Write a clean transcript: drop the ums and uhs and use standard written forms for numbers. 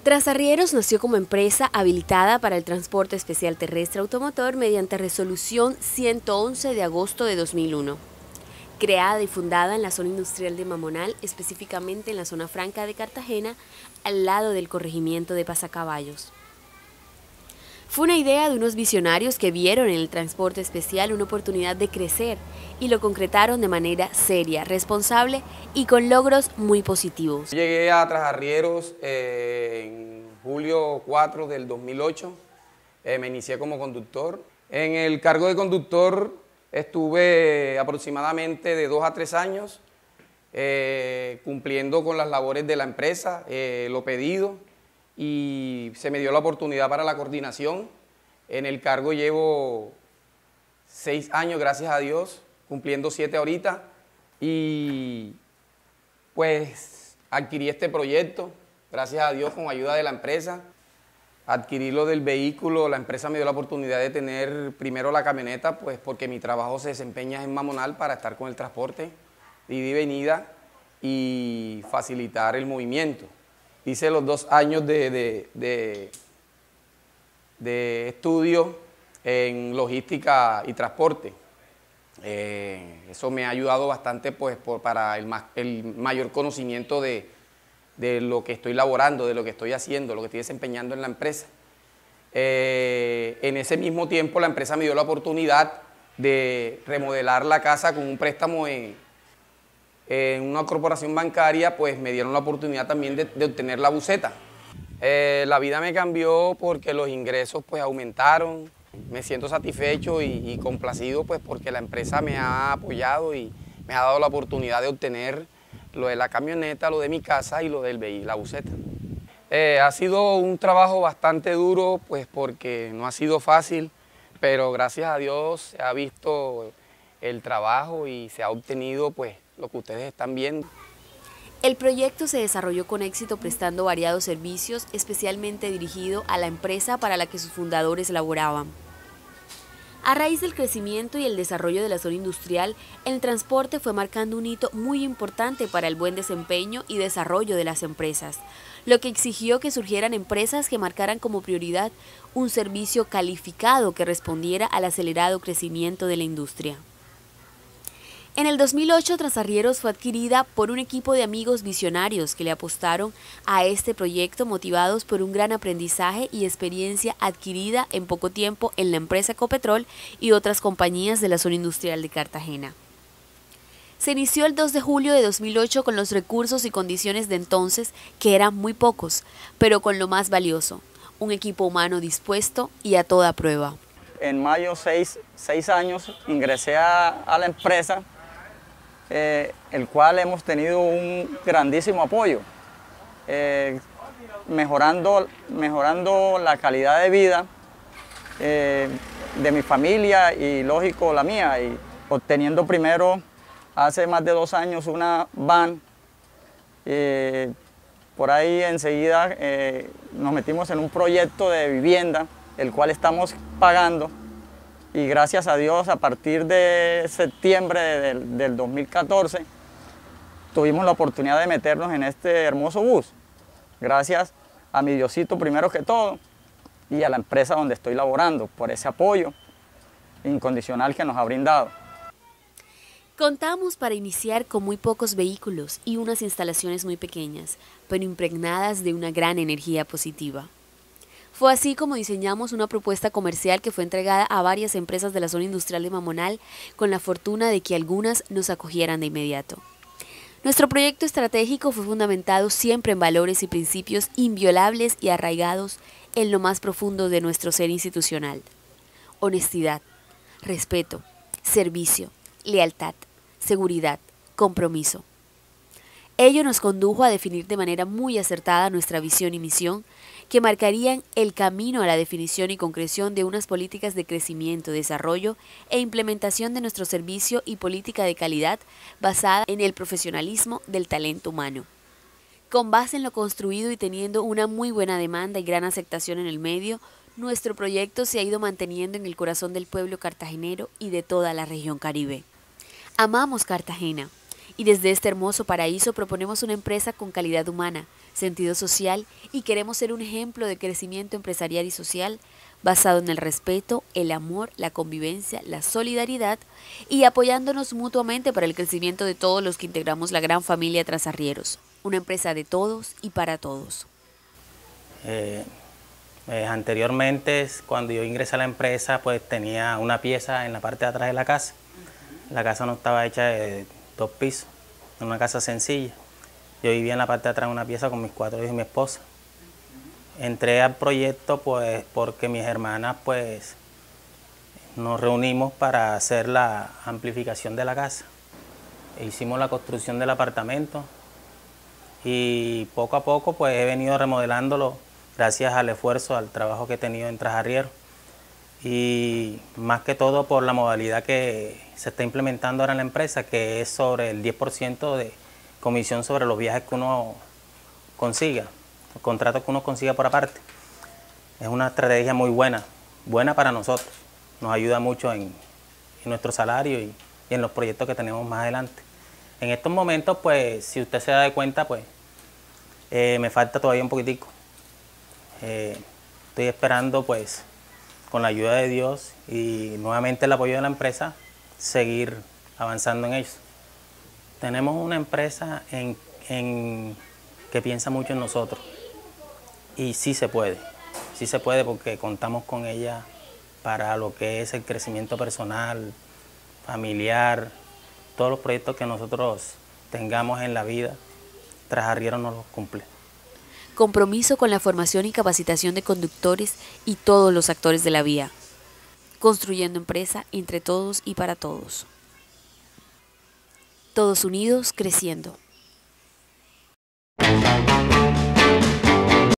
Trasarrieros nació como empresa habilitada para el transporte especial terrestre automotor mediante resolución 111 de agosto de 2001. Creada y fundada en la zona industrial de Mamonal, específicamente en la zona franca de Cartagena, al lado del corregimiento de Pasacaballos. Fue una idea de unos visionarios que vieron en el transporte especial una oportunidad de crecer y lo concretaron de manera seria, responsable y con logros muy positivos. Llegué a Trasarrieros en julio 4 del 2008, me inicié como conductor. En el cargo de conductor estuve aproximadamente de 2 a 3 años cumpliendo con las labores de la empresa, lo pedido, y se me dio la oportunidad para la coordinación. En el cargo llevo 6 años, gracias a Dios, cumpliendo 7 ahorita, y pues adquirí este proyecto, gracias a Dios, con ayuda de la empresa. Adquirí lo del vehículo, la empresa me dio la oportunidad de tener primero la camioneta, pues porque mi trabajo se desempeña en Mamonal para estar con el transporte, ida y venida, y facilitar el movimiento. Hice los 2 años de estudio en logística y transporte. Eso me ha ayudado bastante pues, para el mayor conocimiento de lo que estoy laborando, de lo que estoy haciendo, lo que estoy desempeñando en la empresa. En ese mismo tiempo la empresa me dio la oportunidad de remodelar la casa con un préstamo en una corporación bancaria, pues me dieron la oportunidad también de obtener la buseta. La vida me cambió porque los ingresos pues aumentaron. Me siento satisfecho y complacido pues porque la empresa me ha apoyado y me ha dado la oportunidad de obtener lo de la camioneta, lo de mi casa y lo del vehículo, la buseta. Ha sido un trabajo bastante duro pues porque no ha sido fácil, pero gracias a Dios se ha visto el trabajo y se ha obtenido pues lo que ustedes están viendo. El proyecto se desarrolló con éxito prestando variados servicios, especialmente dirigido a la empresa para la que sus fundadores laboraban. A raíz del crecimiento y el desarrollo de la zona industrial, el transporte fue marcando un hito muy importante para el buen desempeño y desarrollo de las empresas, lo que exigió que surgieran empresas que marcaran como prioridad un servicio calificado que respondiera al acelerado crecimiento de la industria. En el 2008, Trasarrieros fue adquirida por un equipo de amigos visionarios que le apostaron a este proyecto motivados por un gran aprendizaje y experiencia adquirida en poco tiempo en la empresa Ecopetrol y otras compañías de la zona industrial de Cartagena. Se inició el 2 de julio de 2008 con los recursos y condiciones de entonces, que eran muy pocos, pero con lo más valioso, un equipo humano dispuesto y a toda prueba. En mayo, 6 años, ingresé a la empresa, el cual hemos tenido un grandísimo apoyo, mejorando la calidad de vida de mi familia y lógico la mía, y obteniendo primero hace más de 2 años una van. Por ahí enseguida nos metimos en un proyecto de vivienda, el cual estamos pagando. Y gracias a Dios, a partir de septiembre del 2014, tuvimos la oportunidad de meternos en este hermoso bus. Gracias a mi Diosito primero que todo y a la empresa donde estoy laborando por ese apoyo incondicional que nos ha brindado. Contamos para iniciar con muy pocos vehículos y unas instalaciones muy pequeñas, pero impregnadas de una gran energía positiva. Fue así como diseñamos una propuesta comercial que fue entregada a varias empresas de la zona industrial de Mamonal con la fortuna de que algunas nos acogieran de inmediato. Nuestro proyecto estratégico fue fundamentado siempre en valores y principios inviolables y arraigados en lo más profundo de nuestro ser institucional. Honestidad, respeto, servicio, lealtad, seguridad, compromiso. Ello nos condujo a definir de manera muy acertada nuestra visión y misión, que marcarían el camino a la definición y concreción de unas políticas de crecimiento, desarrollo e implementación de nuestro servicio y política de calidad basada en el profesionalismo del talento humano. Con base en lo construido y teniendo una muy buena demanda y gran aceptación en el medio, nuestro proyecto se ha ido manteniendo en el corazón del pueblo cartagenero y de toda la región Caribe. Amamos Cartagena Y desde este hermoso paraíso proponemos una empresa con calidad humana, sentido social y queremos ser un ejemplo de crecimiento empresarial y social basado en el respeto, el amor, la convivencia, la solidaridad y apoyándonos mutuamente para el crecimiento de todos los que integramos la gran familia Trasarrieros. Una empresa de todos y para todos. Anteriormente, cuando yo ingresé a la empresa, pues tenía una pieza en la parte de atrás de la casa. La casa no estaba hecha de 2 pisos, una casa sencilla. Yo vivía en la parte de atrás de una pieza con mis 4 hijos y mi esposa. Entré al proyecto pues porque mis hermanas pues nos reunimos para hacer la amplificación de la casa. Hicimos la construcción del apartamento y poco a poco pues he venido remodelándolo gracias al esfuerzo, al trabajo que he tenido en Trasarrieros y más que todo por la modalidad que se está implementando ahora en la empresa, que es sobre el 10% de comisión sobre los viajes que uno consiga, los contratos que uno consiga por aparte. Es una estrategia muy buena para nosotros, nos ayuda mucho en nuestro salario y en los proyectos que tenemos más adelante. En estos momentos, pues, si usted se da cuenta, pues, me falta todavía un poquitico. Estoy esperando, pues, con la ayuda de Dios y nuevamente el apoyo de la empresa, seguir avanzando en ello. Tenemos una empresa que piensa mucho en nosotros y sí se puede porque contamos con ella para lo que es el crecimiento personal, familiar, todos los proyectos que nosotros tengamos en la vida, Trasarrieros nos los cumple. Compromiso con la formación y capacitación de conductores y todos los actores de la vía. Construyendo empresa entre todos y para todos. Todos unidos, creciendo.